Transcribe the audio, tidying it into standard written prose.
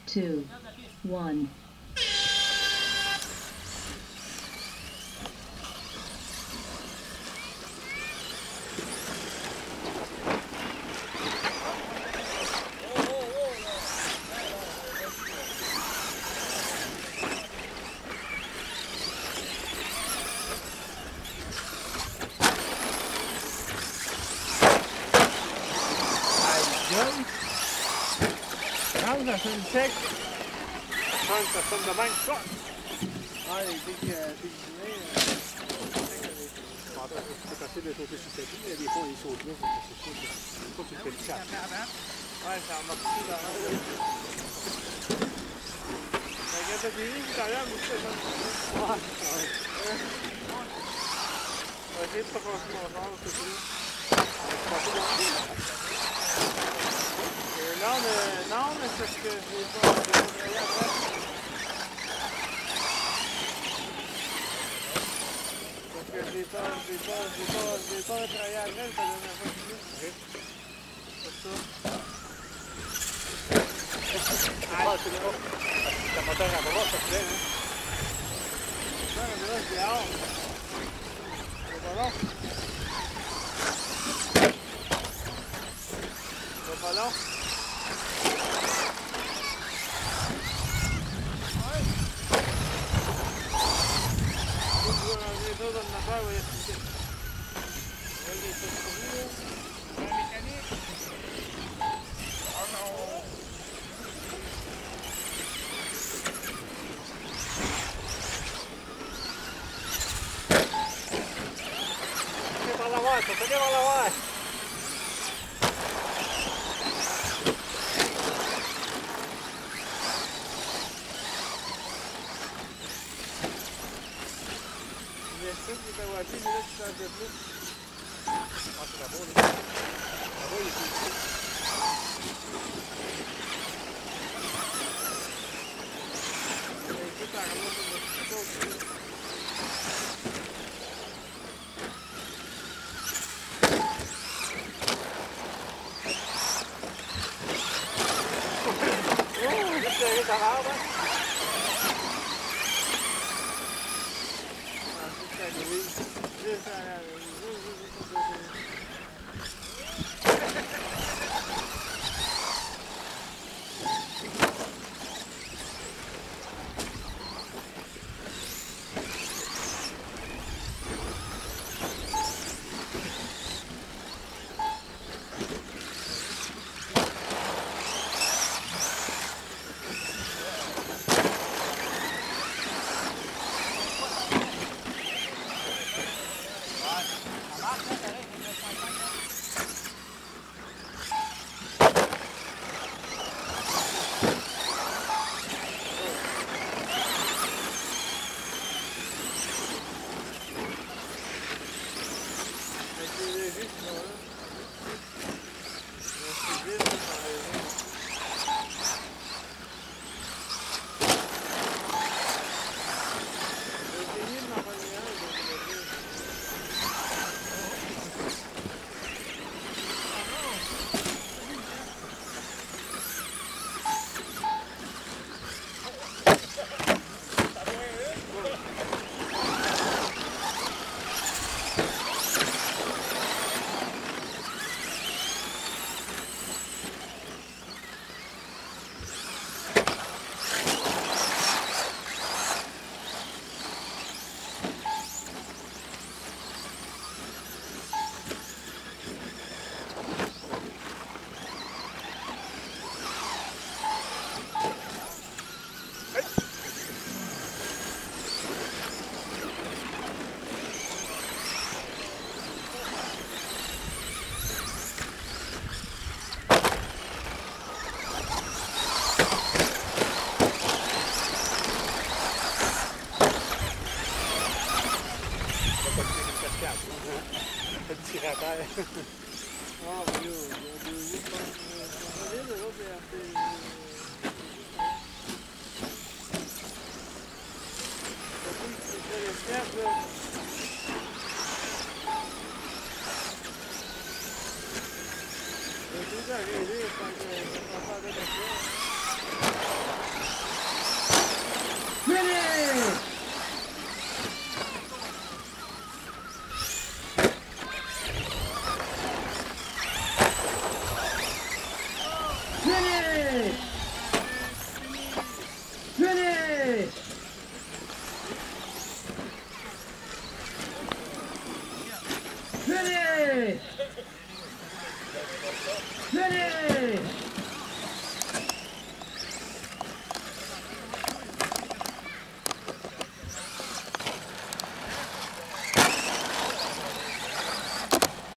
2, 1. Ça sonne sec. Ça sonne de même ça. Ah, les déguisés. C'est facile de sauter sur le tapis, mais des fois, ils sautent là. C'est sûr que une fois, tu le fais le cap. Ouais, ça remarque tout dans la. Regarde la télé, tout à l'heure, mais ça sonne. Ouais. On va essayer de pas passer mon genre, c'est plus. Non, mais c'est ce que j'ai pas travaillé après. Parce que j'ai pas travaillé après, ça donnait pas de plus. C'est ça. Ah, c'est pas. Ta moteur à bras, ça te plaît, hein? Ça, mais là, c'est dehors. C'est pas long. C'est pas long.